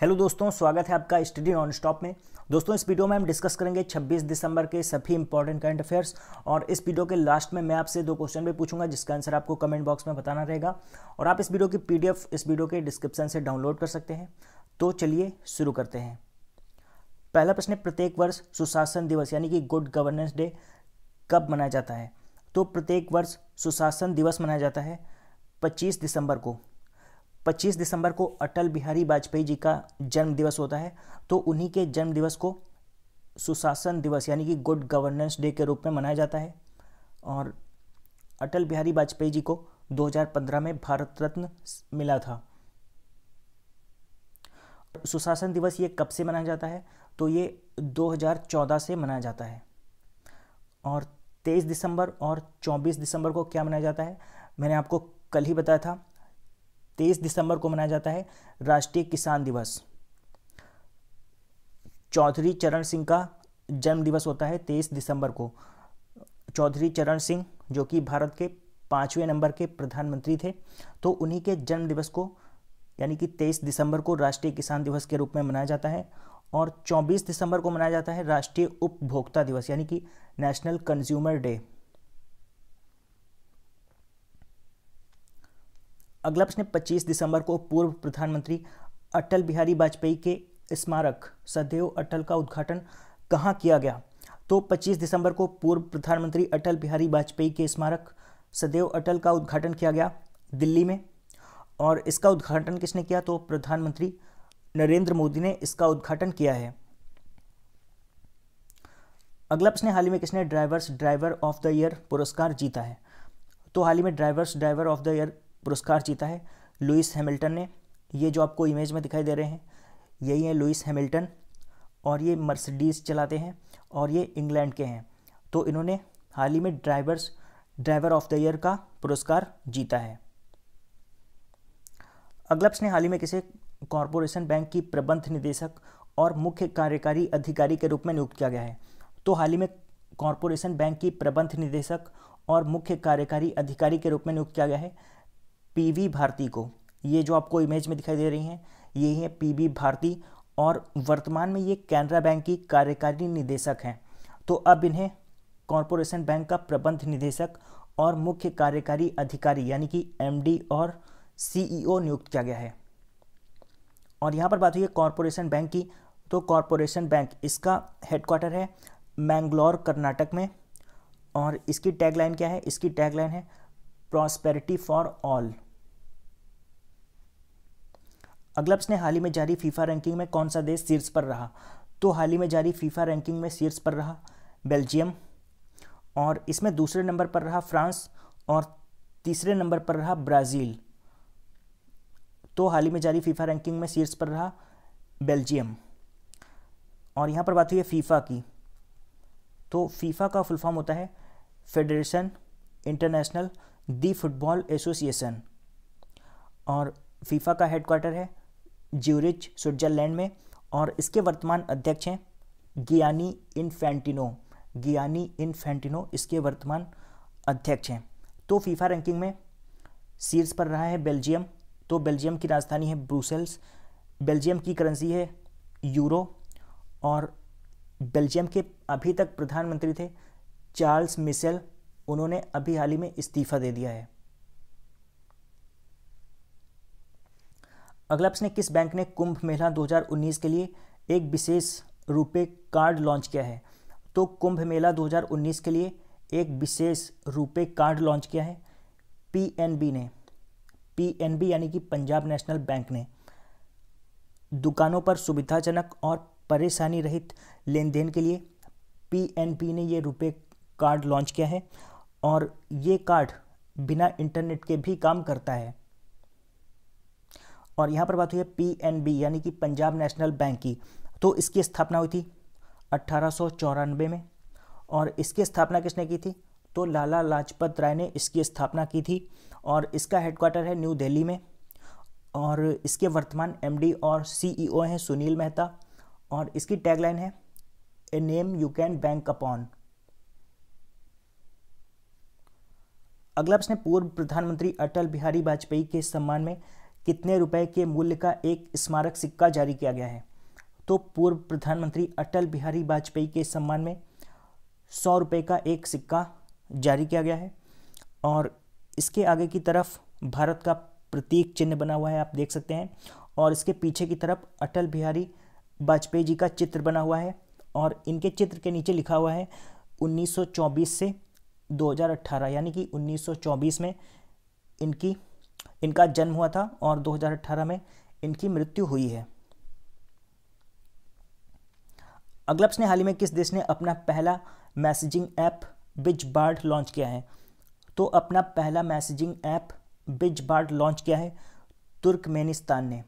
Hello दोस्तों, स्वागत है आपका स्टडी नॉन स्टॉप में। दोस्तों, इस वीडियो में हम डिस्कस करेंगे 26 दिसंबर के सभी इंपॉर्टेंट करंट अफेयर्स। और इस वीडियो के लास्ट में मैं आपसे 2 क्वेश्चन भी पूछूंगा जिसका आंसर आपको कमेंट बॉक्स में बताना रहेगा। और आप इस वीडियो की पीडीएफ इस वीडियो के डिस्क्रिप्शन से डाउनलोड कर सकते हैं। तो चलिए शुरू करते हैं। पहला प्रश्न है, प्रत्येक वर्ष सुशासन दिवस यानी कि गुड गवर्नेंस डे कब मनाया जाता है? तो प्रत्येक वर्ष सुशासन दिवस मनाया जाता है 25 दिसंबर को। 25 दिसंबर को अटल बिहारी वाजपेयी जी का जन्म दिवस होता है। तो उन्हीं के जन्म दिवस को सुशासन दिवस यानी कि गुड गवर्नेंस डे के रूप में मनाया जाता है। और अटल बिहारी वाजपेयी जी को 2015 में भारत रत्न मिला था। सुशासन दिवस ये कब से मनाया जाता है? तो ये 2014 से मनाया जाता है। और 23 दिसंबर और 24 दिसंबर को क्या मनाया जाता है? मैंने आपको कल ही बताया था। 23 दिसंबर को मनाया जाता है राष्ट्रीय किसान दिवस। चौधरी चरण सिंह का जन्म दिवस होता है 23 दिसंबर को। चौधरी चरण सिंह जो कि भारत के 5वें नंबर के प्रधानमंत्री थे, तो उन्हीं के जन्म दिवस को यानी कि 23 दिसंबर को राष्ट्रीय किसान दिवस के रूप में मनाया जाता है। और 24 दिसंबर को मनाया जाता है राष्ट्रीय उपभोक्ता दिवस यानी कि नेशनल कंज्यूमर डे। अगला प्रश्न, 25 दिसंबर को पूर्व प्रधानमंत्री अटल बिहारी वाजपेयी के स्मारक सदैव अटल का उद्घाटन कहाँ किया गया? तो 25 दिसंबर को पूर्व प्रधानमंत्री अटल बिहारी वाजपेयी के स्मारक सदैव अटल का उद्घाटन किया गया दिल्ली में। और इसका उद्घाटन किसने किया? तो प्रधानमंत्री नरेंद्र मोदी ने इसका उद्घाटन किया है। अगला प्रश्न, हाल ही में किसने ड्राइवर ऑफ द ईयर पुरस्कार जीता है? तो हाल ही में ड्राइवर ऑफ द ईयर पुरस्कार जीता है लुइस हैमिल्टन ने। ये जो आपको इमेज में दिखाई दे रहे हैं यही है लुइस हैमिल्टन, और ये मर्सिडीज चलाते हैं और ये इंग्लैंड के हैं। तो इन्होंने हाल ही में ड्राइवर ऑफ द ईयर का पुरस्कार जीता है। अगला प्रश्न, हाल ही में किसे कॉरपोरेशन बैंक की प्रबंध निदेशक और मुख्य कार्यकारी अधिकारी के रूप में नियुक्त किया गया है? तो हाल ही में कॉरपोरेशन बैंक की प्रबंध निदेशक और मुख्य कार्यकारी अधिकारी के रूप में नियुक्त किया गया है पीवी भारती को। ये जो आपको इमेज में दिखाई दे रही हैं यही है पीवी भारती, और वर्तमान में ये कैनरा बैंक की कार्यकारी निदेशक हैं। तो अब इन्हें कॉरपोरेशन बैंक का प्रबंध निदेशक और मुख्य कार्यकारी अधिकारी यानी कि एमडी और सीईओ नियुक्त किया गया है। और यहाँ पर बात हुई है कॉरपोरेशन बैंक की, तो कॉरपोरेशन बैंक इसका हेडक्वार्टर है मैंगलोर कर्नाटक में। और इसकी टैगलाइन क्या है? इसकी टैगलाइन है प्रॉस्पेरिटी फॉर ऑल। अगला प्रश्न, हाल ही में जारी फीफा रैंकिंग में कौन सा देश शीर्ष पर रहा? तो हाल ही में जारी फीफा रैंकिंग में शीर्ष पर रहा बेल्जियम, और इसमें दूसरे नंबर पर रहा फ्रांस, और तीसरे नंबर पर रहा ब्राज़ील। तो हाल ही में जारी फीफा रैंकिंग में शीर्ष पर रहा बेल्जियम। और यहाँ पर बात हुई है फीफा की, तो फीफा का फुल फॉर्म होता है federation international the football association, और फीफा का हेडक्वार्टर है ज्यूरिच स्विट्जरलैंड में। और इसके वर्तमान अध्यक्ष हैं गियानी इन्फैंटिनो इसके वर्तमान अध्यक्ष हैं। तो फीफा रैंकिंग में शीर्ष पर रहा है बेल्जियम। तो बेल्जियम की राजधानी है ब्रुसेल्स, बेल्जियम की करेंसी है यूरो, और बेल्जियम के अभी तक प्रधानमंत्री थे चार्ल्स मिशेल, उन्होंने अभी हाल ही में इस्तीफा दे दिया है। अगला प्रश्न, किस बैंक ने कुंभ मेला 2019 के लिए एक विशेष रुपे कार्ड लॉन्च किया है? तो कुंभ मेला 2019 के लिए एक विशेष रुपे कार्ड लॉन्च किया है पीएनबी ने। पीएनबी यानी कि पंजाब नेशनल बैंक ने दुकानों पर सुविधाजनक और परेशानी रहित लेन देन के लिए पीएनबी ने ये रुपे कार्ड लॉन्च किया है। और ये कार्ड बिना इंटरनेट के भी काम करता है। और यहाँ पर बात हुई है पीएनबी यानी कि पंजाब नेशनल बैंक की, तो इसकी स्थापना हुई थी 1894 में। और इसकी स्थापना किसने की थी? तो लाला लाजपत राय ने इसकी स्थापना की थी, और इसका हेडक्वार्टर है न्यू दिल्ली में। और इसके वर्तमान एमडी और सीईओ हैं सुनील मेहता, और इसकी टैगलाइन है a name you can bank upon. अगला प्रश्न, पूर्व प्रधानमंत्री अटल बिहारी वाजपेयी के सम्मान में कितने रुपए के मूल्य का एक स्मारक सिक्का जारी किया गया है? तो पूर्व प्रधानमंत्री अटल बिहारी वाजपेयी के सम्मान में 100 रुपये का एक सिक्का जारी किया गया है। और इसके आगे की तरफ भारत का प्रतीक चिन्ह बना हुआ है, आप देख सकते हैं, और इसके पीछे की तरफ अटल बिहारी वाजपेयी जी का चित्र बना हुआ है, और इनके चित्र के नीचे लिखा हुआ है 1924 से 2018, यानी कि 1924 में इनका जन्म हुआ था और 2018 में इनकी मृत्यु हुई है। अगला प्रश्न, हाल ही में किस देश ने अपना पहला मैसेजिंग ऐप बिजबार्ड लॉन्च किया है? तो अपना पहला मैसेजिंग ऐप बिजबार्ड लॉन्च किया है तुर्कमेनिस्तान ने,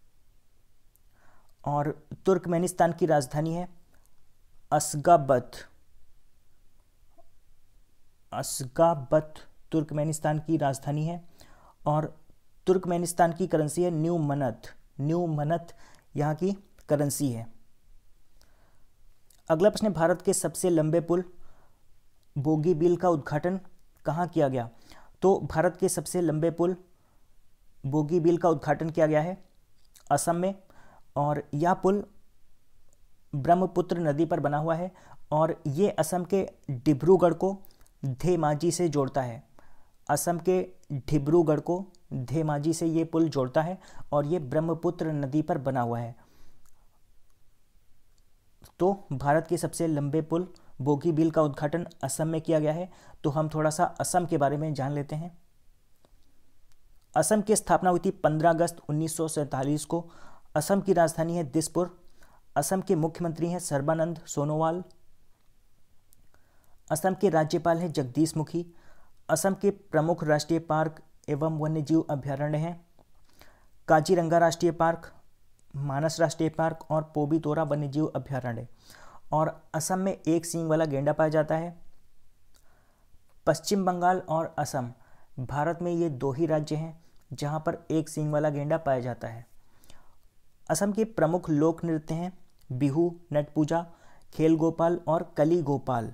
और तुर्कमेनिस्तान की राजधानी है अशगाबत। तुर्कमेनिस्तान की राजधानी है, और तुर्कमेनिस्तान की करेंसी है न्यू मनत यहाँ की करेंसी है। अगला प्रश्न, भारत के सबसे लंबे पुल बोगीबील का उद्घाटन कहाँ किया गया? तो भारत के सबसे लंबे पुल बोगीबील का उद्घाटन किया गया है असम में, और यह पुल ब्रह्मपुत्र नदी पर बना हुआ है, और ये असम के डिब्रूगढ़ को धेमाजी से जोड़ता है। असम के डिब्रूगढ़ को धेमाजी से ये पुल जोड़ता है, और ये ब्रह्मपुत्र नदी पर बना हुआ है। तो भारत के सबसे लंबे पुल बोगीबील का उद्घाटन असम में किया गया है। तो हम थोड़ा सा असम के बारे में जान लेते हैं। असम की स्थापना हुई थी 15 अगस्त 1947 को। असम की राजधानी है दिसपुर। असम के मुख्यमंत्री हैं सर्बानंद सोनोवाल। असम के राज्यपाल हैं जगदीश मुखी। असम के प्रमुख राष्ट्रीय पार्क एवं वन्यजीव अभ्यारण्य हैं काजीरंगा राष्ट्रीय पार्क, मानस राष्ट्रीय पार्क और पोबीतोरा वन्यजीव अभ्यारण्य। और असम में एक सींग वाला गेंडा पाया जाता है। पश्चिम बंगाल और असम, भारत में ये दो ही राज्य हैं जहां पर एक सींग वाला गेंडा पाया जाता है। असम के प्रमुख लोक नृत्य हैं बिहू, नट पूजा, खेल गोपाल और कली गोपाल।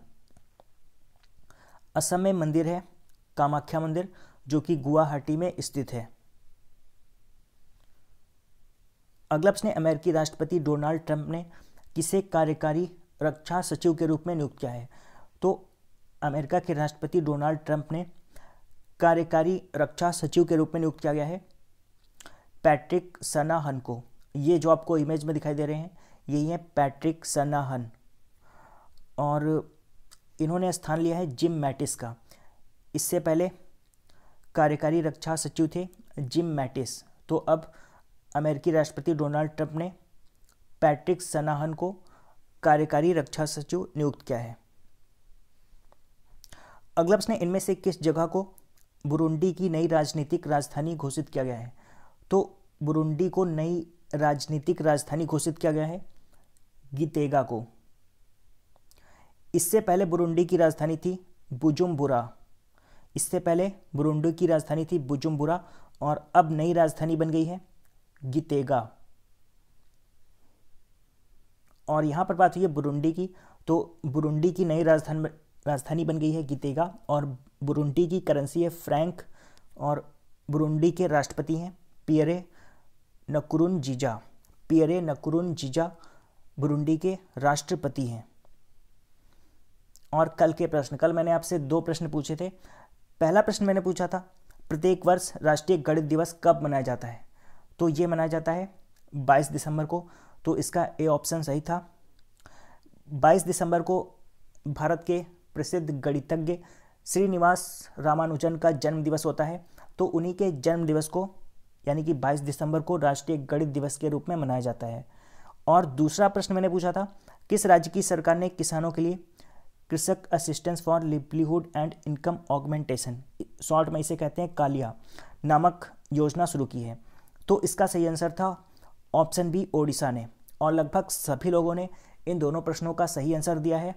असम में मंदिर है कामाख्या मंदिर, जो कि गुवाहाटी में स्थित है। अगला प्रश्न, अमेरिकी राष्ट्रपति डोनाल्ड ट्रंप ने किसे कार्यकारी रक्षा सचिव के रूप में नियुक्त किया है? तो अमेरिका के राष्ट्रपति डोनाल्ड ट्रंप ने कार्यकारी रक्षा सचिव के रूप में नियुक्त किया गया है पैट्रिक शनाहन को। ये जो आपको इमेज में दिखाई दे रहे हैं, यही है पैट्रिक शनाहन, और इन्होंने स्थान लिया है जिम मैटिस का। इससे पहले कार्यकारी रक्षा सचिव थे जिम मैटिस। तो अब अमेरिकी राष्ट्रपति डोनाल्ड ट्रंप ने पैट्रिक शनाहन को कार्यकारी रक्षा सचिव नियुक्त किया है। अगला प्रश्न, इनमें से किस जगह को बुरुंडी की नई राजनीतिक राजधानी घोषित किया गया है? तो बुरुंडी को नई राजनीतिक राजधानी घोषित किया गया है गितेगा को। इससे पहले बुरुंडी की राजधानी थी बुजुम्बुरा। और अब नई राजधानी बन गई है गितेगा। और यहाँ पर बात हुई है बुरुंडी की, तो बुरुंडी की नई राजधानी बन गई है गितेगा, और बुरुंडी की करेंसी है फ्रैंक, और बुरुंडी के राष्ट्रपति हैं पियरे नकुरुनजीजा बुरुंडी के राष्ट्रपति हैं। और कल मैंने आपसे दो प्रश्न पूछे थे। पहला प्रश्न मैंने पूछा था प्रत्येक वर्ष राष्ट्रीय गणित दिवस कब मनाया जाता है? तो ये मनाया जाता है 22 दिसंबर को। तो इसका ए ऑप्शन सही था। 22 दिसंबर को भारत के प्रसिद्ध गणितज्ञ श्रीनिवास रामानुजन का जन्म दिवस होता है। तो उन्हीं के जन्म दिवस को, यानी कि 22 दिसंबर को राष्ट्रीय गणित दिवस के रूप में मनाया जाता है। और दूसरा प्रश्न मैंने पूछा था किस राज्य की सरकार ने किसानों के लिए कृषक assistance for livelihood and income augmentation, short में इसे कहते हैं कालिया, नामक योजना शुरू की है? तो इसका सही आंसर था ऑप्शन बी, ओडिशा ने। और लगभग सभी लोगों ने इन दोनों प्रश्नों का सही आंसर दिया है।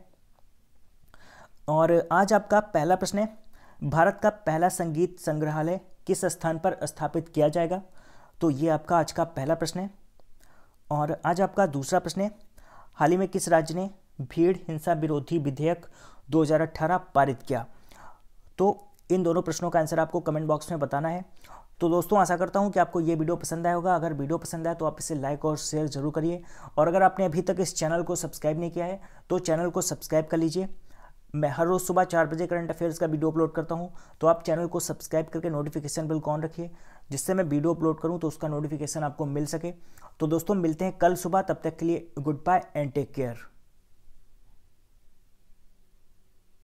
और आज आपका पहला प्रश्न है, भारत का पहला संगीत संग्रहालय किस स्थान पर स्थापित किया जाएगा? तो ये आपका आज का पहला प्रश्न है। और आज आपका दूसरा प्रश्न है, हाल ही में किस राज्य ने भीड़ हिंसा विरोधी विधेयक 2018 पारित किया? तो इन दोनों प्रश्नों का आंसर आपको कमेंट बॉक्स में बताना है। तो दोस्तों आशा करता हूं कि आपको ये वीडियो पसंद आया होगा। अगर वीडियो पसंद आया तो आप इसे लाइक और शेयर जरूर करिए, और अगर आपने अभी तक इस चैनल को सब्सक्राइब नहीं किया है तो चैनल को सब्सक्राइब कर लीजिए। मैं हर रोज़ सुबह 4 बजे करंट अफेयर्स का वीडियो अपलोड करता हूं, तो आप चैनल को सब्सक्राइब करके नोटिफिकेशन बिल ऑन रखिए, जिससे मैं वीडियो अपलोड करूं तो उसका नोटिफिकेशन आपको मिल सके। तो दोस्तों मिलते हैं कल सुबह, तब तक के लिए goodbye and take care.